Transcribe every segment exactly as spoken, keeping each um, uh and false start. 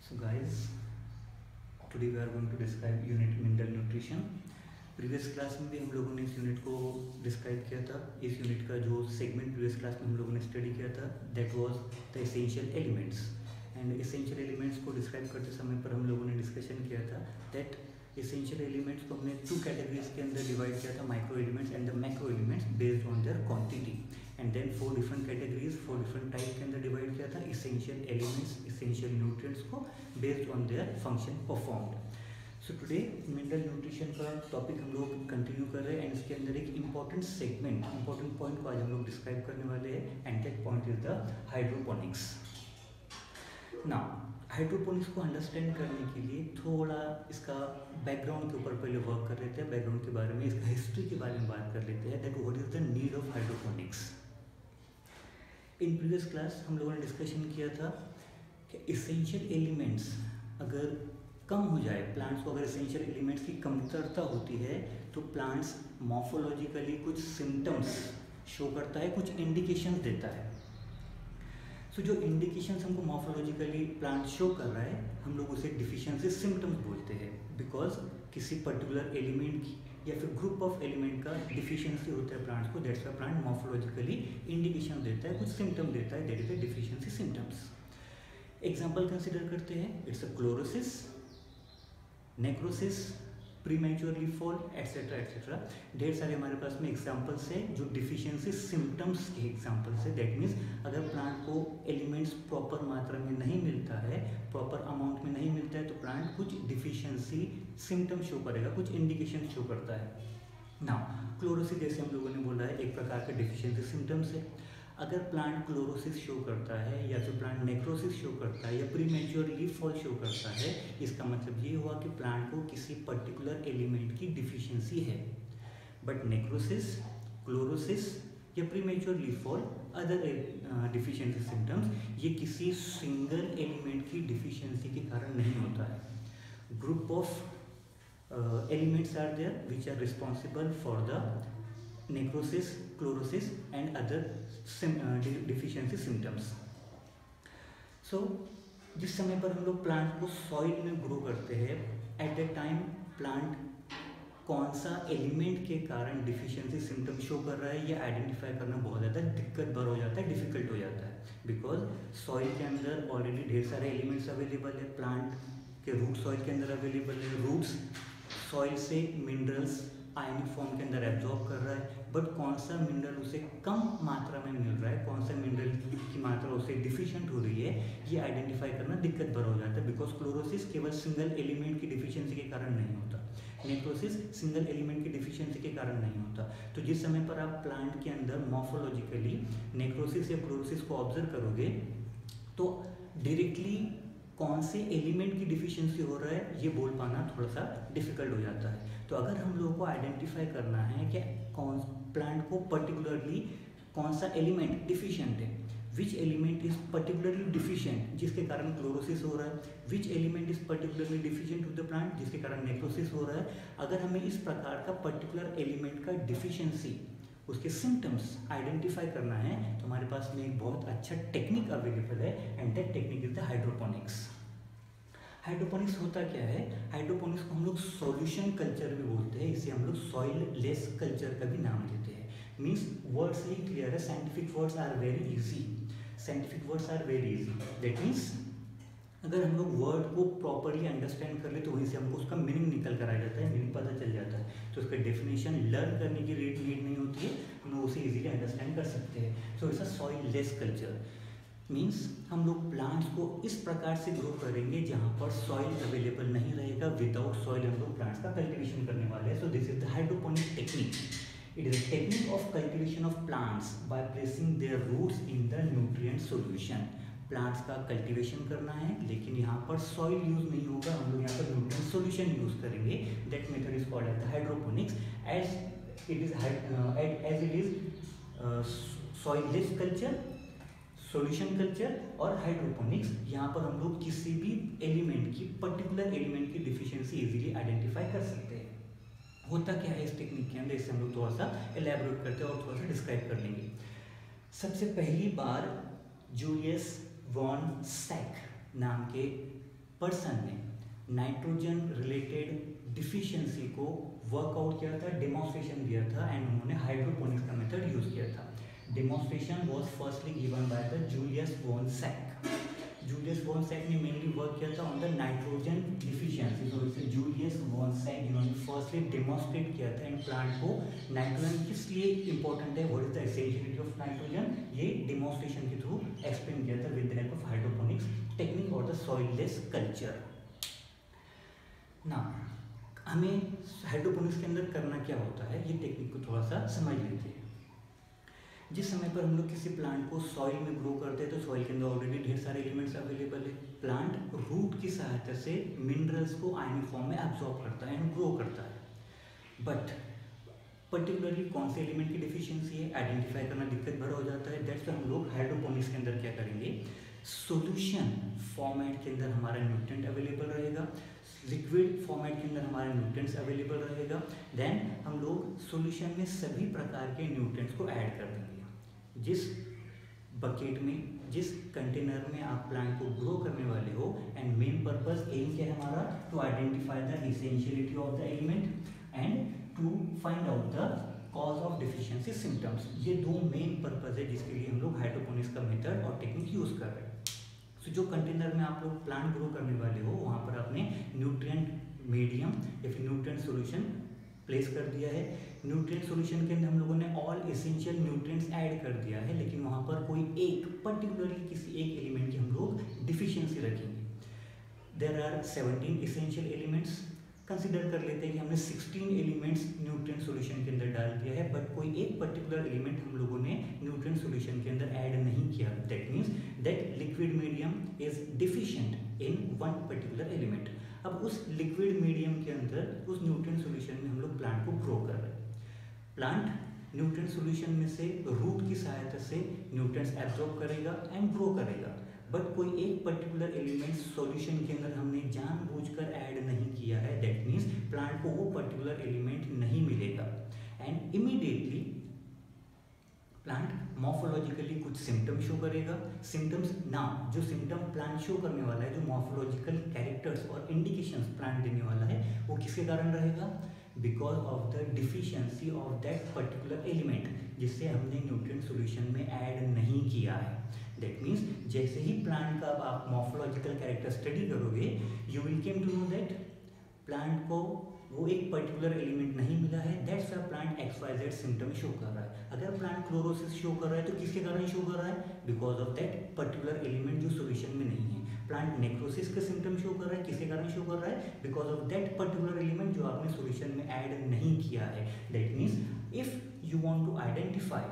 So guys, today we are going to describe unit mineral nutrition. Previous class में भी हम लोगों ने इस यूनिट को डिस्क्राइब किया था. इस यूनिट का जो सेगमेंट प्रीवियस क्लास में हम लोगों ने स्टडी किया था that was the essential elements. And essential elements को डिस्क्राइब करते समय पर हम लोगों ने डिस्कशन किया था दैट एसेंशियल एलिमेंट्स को हमने टू कैटेगरीज के अंदर डिवाइड किया था, micro elements and the macro elements based on their quantity. And then four different categories four different type के अंदर डिवाइड किया था एसेंशियल एलिमेंट्स, एसेंशियल न्यूट्रिएंट्स को based on their function performed. So today mineral nutrition का topic हम लोग continue कर रहे हैं एंड इसके अंदर एक इंपॉर्टेंट सेगमेंट, इंपॉर्टेंट पॉइंट को आज हम लोग डिस्क्राइब करने वाले हैं and that point is the hydroponics. Now hydroponics को अंडरस्टैंड करने के लिए थोड़ा इसका बैकग्राउंड के ऊपर पहले वर्क कर लेते हैं, बैकग्राउंड के बारे में, इसका हिस्ट्री के बारे में बात कर लेते हैं that what is the need of hydroponics. In previous class हम लोगों ने डिस्कशन किया था कि एसेंशियल एलिमेंट्स अगर कम हो जाए, प्लांट्स को अगर एसेंशियल एलिमेंट्स की कमतरता होती है तो प्लांट्स मॉर्फोलॉजिकली कुछ सिम्टम्स शो करता है, कुछ इंडिकेशंस देता है. सो so, जो इंडिकेशंस हमको मॉर्फोलॉजिकली प्लांट शो कर रहा है हम लोग उसे डिफिशियंसी सिम्टम्स बोलते हैं, बिकॉज किसी पर्टिकुलर एलिमेंट की या फिर ग्रुप ऑफ एलिमेंट का डिफिशियंसी होता है प्लांट्स को, that's why plant morphologically indication देता है, कुछ सिम्टम देता है, that is the deficiency symptoms. Example consider करते हैं, it's a chlorosis, necrosis, premature leaf fall etcetera etcetera. ढेर सारे हमारे पास में एग्जांपल्स है जो डिफिशियंसी सिम्टम्स के एग्जांपल्स है. दैट मीन्स अगर प्लांट को एलिमेंट्स प्रॉपर मात्रा में नहीं मिलता है, प्रॉपर अमाउंट में नहीं मिलता है तो प्लांट कुछ डिफिशियंसी सिम्टम शो करेगा, कुछ इंडिकेशन शो करता है. नाउ क्लोरोसिस जैसे हम लोगों ने बोला है एक प्रकार का डिफिशियंसी सिम्टम्स है. अगर प्लांट क्लोरोसिस शो करता है या फिर प्लांट नेक्रोसिस शो करता है या प्रीमेच्योर लीफ फॉल शो करता है, इसका मतलब ये हुआ कि प्लांट को किसी पर्टिकुलर एलिमेंट की डिफिशियंसी है. बट नेक्रोसिस, क्लोरोसिस या premature leaf fall, other deficiency symptoms, ये किसी सिंगल एलिमेंट की डिफिशियंसी के कारण नहीं होता है. Group of elements are there which are responsible for the necrosis, chlorosis and other deficiency symptoms. So जिस समय पर हम लोग प्लांट को सॉइल में ग्रो करते हैं एट द टाइम प्लांट कौन सा एलिमेंट के कारण डिफिशियंसी सिम्टम शो कर रहा है ये आइडेंटिफाई करना बहुत ज़्यादा दिक्कत भर हो जाता है, डिफिकल्ट हो जाता है, बिकॉज सॉइल के अंदर ऑलरेडी ढेर सारे एलिमेंट्स अवेलेबल है. प्लांट के रूट सॉइल के अंदर अवेलेबल है, रूट्स सॉइल से मिनरल्स आयनिक फॉर्म के अंदर एब्जॉर्ब कर रहा है, बट कौन सा मिनरल उसे कम मात्रा में मिल रहा है, कौन सा मिनरल की मात्रा उसे डिफिशिएंट हो रही है, ये आइडेंटिफाई करना दिक्कत भर हो जाता है. बिकॉज क्लोरोसिस केवल सिंगल एलिमेंट की डिफिशियंसी के कारण नहीं होता, नेक्रोसिस सिंगल एलिमेंट की डिफिशियंसी के कारण नहीं होता. तो जिस समय पर आप प्लांट के अंदर मॉर्फोलॉजिकली नेक्रोसिस या क्लोरोसिस को ऑब्जर्व करोगे तो डायरेक्टली कौन से एलिमेंट की डिफिशियंसी हो रहा है ये बोल पाना थोड़ा सा डिफिकल्ट हो जाता है. तो अगर हम लोगों को आइडेंटिफाई करना है कि कौन प्लांट को पर्टिकुलरली कौन सा एलिमेंट डिफिशिएंट है, which element is particularly deficient जिसके कारण क्लोरोसिस हो रहा है, which element is particularly deficient to the plant जिसके कारण नेक्रोसिस हो रहा है. अगर हमें इस प्रकार का पर्टिकुलर एलिमेंट का डिफिशियंसी, उसके सिम्टम्स आइडेंटिफाई करना है तो हमारे पास में एक बहुत अच्छा टेक्निक अवेलेबल है and that technique is the hydroponics. Hydroponics होता क्या है? हाइड्रोपोनिक्स को हम लोग सॉल्यूशन कल्चर भी बोलते हैं, इसे हम लोग सॉइल लेस कल्चर का भी नाम देते हैं. मीन्स वर्ड्स ही क्लियर है, scientific words are very easy, scientific words are very easy. That means अगर हम लोग वर्ड को प्रॉपरली अंडरस्टैंड कर ले तो वहीं से हमको उसका मीनिंग निकल कर आ जाता है, मीनिंग पता चल जाता है. तो उसका डेफिनेशन लर्न करने की रेट नीड नहीं होती है, हम लोग उसे इजीली अंडरस्टैंड कर सकते हैं. So it's a soil less culture. Means हम लोग प्लांट्स को इस प्रकार से ग्रो करेंगे जहाँ पर सॉइल अवेलेबल नहीं रहेगा. विदाउट सॉइल हम लोग प्लांट्स का कल्टिवेशन करने वाले हैं. So this is the hydroponic technique. It is a technique of cultivation of plants by placing their roots in the nutrient solution. Plants का कल्टीवेशन करना है लेकिन यहाँ पर सॉइल यूज नहीं होगा, हम लोग यहाँ पर न्यूट्रिएंट सॉल्यूशन यूज करेंगे. That method is called as the hydroponics. As it is as it is soil less culture, solution culture और हाइड्रोपोनिक्स, यहाँ पर हम लोग किसी भी एलिमेंट की, पर्टिकुलर एलिमेंट की डिफिशियंसी इजीली आइडेंटिफाई कर सकते हैं. होता क्या है इस टेक्निक के अंदर, इससे हम लोग थोड़ा सा एलैबोरेट करते हैं और थोड़ा सा डिस्क्राइब कर लेंगे. सबसे पहली बार जूलियस वॉन सैक नाम के पर्सन ने नाइट्रोजन रिलेटेड डिफिशियंसी को वर्कआउट किया था, डेमोन्स्ट्रेशन दिया था एंड उन्होंने हाइड्रोपोनिक्स का मेथड यूज किया था। Demonstration was firstly given by the Julius von Sachs. Julius von Sachs ने मेनली वर्क किया था ऑन द नाइट्रोजन डिफिशियंसी। तो इसे जूलियस वॉन सैक इन्होंने फर्स्टली डेमोन्स्ट्रेट किया था इन प्लांट को नाइट्रोजन किस लिए इंपॉर्टेंट है, what is the essentiality of nitrogen, ये डेमोन्स्ट्रेशन के थ्रू एक्सप्लेन किया था with the help of hydroponics technique और द सॉइललेस कल्चर। ना हमें हाइड्रोपोनिक्स के अंदर करना क्या होता है, ये टेक्निक को थोड़ा सा समझ लेते हैं। जिस समय पर हम लोग किसी प्लांट को सॉइल में ग्रो करते हैं तो सॉइल के अंदर ऑलरेडी ढेर सारे एलिमेंट्स अवेलेबल है। प्लांट रूट की सहायता से मिनरल्स को आयनिक फॉर्म में एब्जॉर्ब करता है एंड ग्रो करता है। बट पर्टिकुलरली कौन से एलिमेंट की डिफिशियंसी है आइडेंटिफाई करना दिक्कत भरा हो जाता है। दैट्स व्हाई हम लोग हाइड्रोपोनिक्स के अंदर क्या करेंगे, सॉल्यूशन फॉर्मेट के अंदर हमारा न्यूट्रिएंट अवेलेबल रहेगा, लिक्विड फॉर्मेट के अंदर हमारे न्यूट्रिएंट्स अवेलेबल रहेगा। देन हम लोग सॉल्यूशन में सभी प्रकार के न्यूट्रिएंट्स को ऐड कर देंगे। जिस बकेट में, जिस कंटेनर में आप प्लांट को ग्रो करने वाले हो, एंड मेन पर्पस एम क्या है हमारा, to identify the essentiality of the element and to find out the cause of deficiency symptoms. ये दो मेन पर्पस है जिसके लिए हम लोग हाइड्रोपोनिक्स का मेथड और टेक्निक यूज कर रहे हैं। तो जो कंटेनर में आप लोग प्लांट ग्रो करने वाले हो वहाँ पर आपने न्यूट्रिएंट मीडियम या फिर न्यूट्रिएंट सॉल्यूशन प्लेस कर दिया है। न्यूट्रिएंट सॉल्यूशन के अंदर हम लोगों ने ऑल एसेंशियल न्यूट्रिएंट्स ऐड कर दिया है, लेकिन वहाँ पर कोई एक पर्टिकुलरली किसी एक एलिमेंट की हम लोग डिफिशियंसी रखेंगे। There are seventeen essential elements. Consider कर लेते हैं कि हमने सिक्सटीन एलिमेंट्स न्यूट्रिएंट सॉल्यूशन के अंदर डाल दिया है, बट कोई एक पर्टिकुलर एलिमेंट हम लोगों ने न्यूट्रिएंट सॉल्यूशन के अंदर ऐड नहीं किया। That means that liquid medium is deficient in one particular element. अब उस लिक्विड मीडियम के अंदर उस न्यूट्रिएंट सॉल्यूशन में हम लोग प्लांट को ग्रो कर रहे हैं। प्लांट न्यूट्रिएंट सॉल्यूशन में से रूट की सहायता से न्यूट्रिएंट्स एब्जॉर्ब करेगा एंड ग्रो करेगा, बट कोई एक पर्टिकुलर एलिमेंट सॉल्यूशन के अंदर हमने जानबूझकर ऐड नहीं किया है। दैट मीन्स प्लांट को वो पर्टिकुलर एलिमेंट नहीं मिलेगा एंड इमीडिएटली प्लांट मॉर्फोलॉजिकली कुछ सिम्टम शो करेगा। सिम्टम्स ना जो सिम्टम प्लांट शो करने वाला है, जो मॉर्फोलॉजिकल कैरेक्टर्स और इंडिकेशंस प्लांट देने वाला है, वो किसके कारण रहेगा, because of the deficiency of that particular element जिससे हमने न्यूट्रिएंट सॉल्यूशन में ऐड नहीं किया है। दैट मीन्स जैसे ही प्लांट का आप मॉर्फोलॉजिकल कैरेक्टर स्टडी करोगे, you will came to know that plant को वो एक पर्टिकुलर एलिमेंट नहीं मिला है। That's why plant X Y Z symptom show कर रहा है। अगर प्लांट क्लोरोसिस शो कर रहा है तो किसके कारण शो कर रहा है, because of that particular element जो सॉल्यूशन में नहीं है। प्लांट नेक्रोसिस का सिम्टम शो कर रहा है, किसके कारण शो कर रहा है, because of that particular element जो आपने सॉल्यूशन में ऐड नहीं किया है। That means if you want to identify,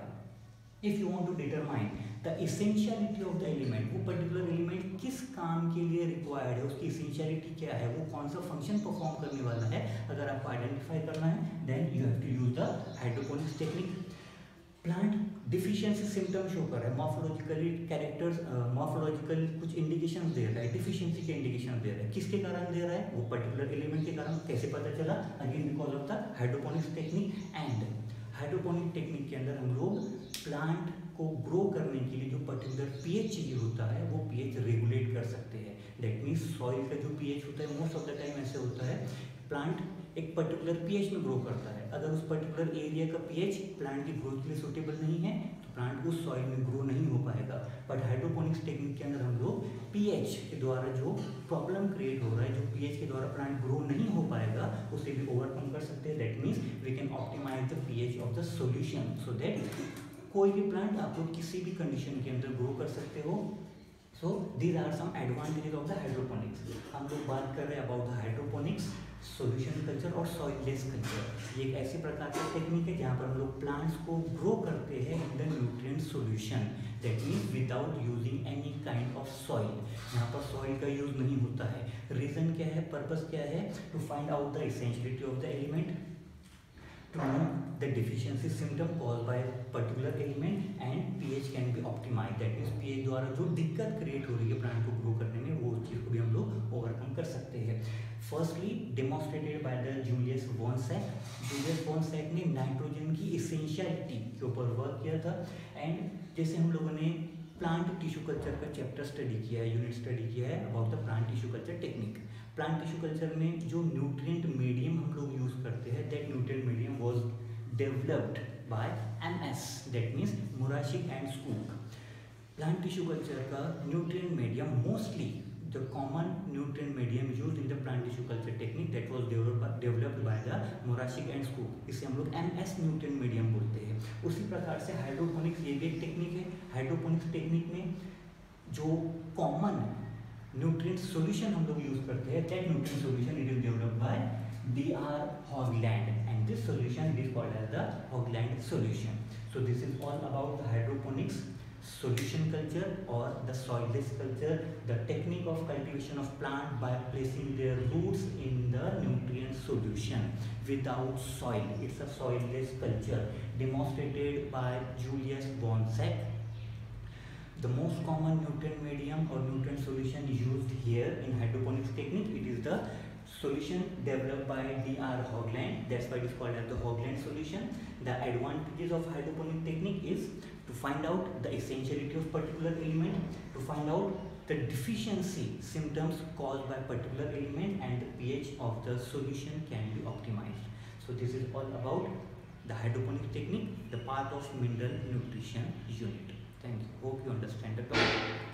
if you want to determine the essentiality of the element, वो पर्टिकुलर एलिमेंट किस काम के लिए रिक्वायर्ड है, उसकी एसेंशियलिटी क्या है, वो कौन सा फंक्शन परफॉर्म करने वाला है, अगर आपको आइडेंटिफाई करना है, then you have to use the hydroponics technique. Plant deficiency symptom show कर रहा है, मॉर्फोलॉजिकली कैरेक्टर्स, मॉर्फोलॉजिकल कुछ इंडिकेशंस दे रहा है, डिफिशियंसी के इंडिकेशन दे रहा है, किसके कारण दे रहा है, वो पर्टिकुलर एलिमेंट के कारण। कैसे पता चला, again because of the hydroponics technique. And hydroponic technique के अंदर हम लोग प्लांट को ग्रो करने के लिए जो पर्टिकुलर पीएच चाहिए होता है वो पीएच रेगुलेट कर सकते हैं। दैट मीन्स सॉइल का जो पीएच होता है मोस्ट ऑफ द टाइम ऐसे होता है, प्लांट एक पर्टिकुलर पीएच में ग्रो करता है। अगर उस पर्टिकुलर एरिया का पीएच प्लांट की ग्रोथ के लिए सूटेबल नहीं है तो प्लांट उस सॉइल में ग्रो नहीं हो पाएगा। बट हाइड्रोपोनिक्स टेक्निक के अंदर हम लोग पीएच के द्वारा जो प्रॉब्लम क्रिएट हो रहा है, जो पीएच के द्वारा प्लांट ग्रो नहीं हो पाएगा, उसे भी ओवरकम कर सकते हैं। That means we can optimize the pH of the solution so that कोई भी प्लांट आप लोग किसी भी कंडीशन के अंदर ग्रो कर सकते हो। So these are some advantages of the hydroponics. हम लोग बात कर रहे हैं about the hydroponics, solution culture और सॉइललेस कल्चर। ये एक ऐसी प्रकार की टेक्निक है जहाँ पर हम लोग प्लांट्स को ग्रो करते हैं in the nutrient solution. That means without using any kind of soil. यहाँ पर सॉइल का यूज नहीं होता है। रीजन क्या है, पर्पस क्या है, to find out the essentiality of the element, to know the deficiency symptom caused by a particular element and pH can be optimized. That means pH द्वारा जो दिक्कत क्रिएट हो रही है प्लांट को ग्रो करने में, वो चीज़ को भी हम लोग ओवरकम कर सकते हैं। Firstly demonstrated by the Julius von Sachs. Julius von Sachs ने नाइट्रोजन की एसेंशियलिटी के ऊपर वर्क किया था। एंड जैसे हम लोगों ने प्लांट टिश्यू कल्चर का चैप्टर स्टडी किया है, यूनिट स्टडी किया है about the plant tissue culture technique. Plant tissue culture में जो न्यूट्रिएंट मीडियम हम लोग यूज करते हैं, that nutrient medium was developed by MS, that means Murashige and Skoog. Plant tissue culture का nutrient medium, mostly the common nutrient medium used in the plant tissue culture technique that was developed developed by the Morashik and Scoop, इसे हम लोग M S nutrient medium बोलते हैं। उसी प्रकार से hydroponics ये भी एक टेक्निक है। हाइड्रोपोनिक्स टेक्निक में जो कॉमन न्यूट्रिएंट सॉल्यूशन हम लोग यूज करते हैं, that nutrient solution it is developed by D R Hoagland and this solution it is called as the Hoagland solution. So this is all about the hydroponics solution culture or the soilless culture, the technique of cultivation of plant by placing their roots in the nutrient solution without soil. It's a soilless culture demonstrated by Julius Bonsack. The most common nutrient medium or nutrient solution used here in hydroponics technique, it is the solution developed by D R Hogland. That's why it is called as the Hogland solution. The advantages of hydroponic technique is to find out the essentiality of particular element, to find out the deficiency symptoms caused by particular element, and the pH of the solution can be optimized. So this is all about the hydroponic technique, the part of mineral nutrition unit. Thank you. Hope you understand the topic.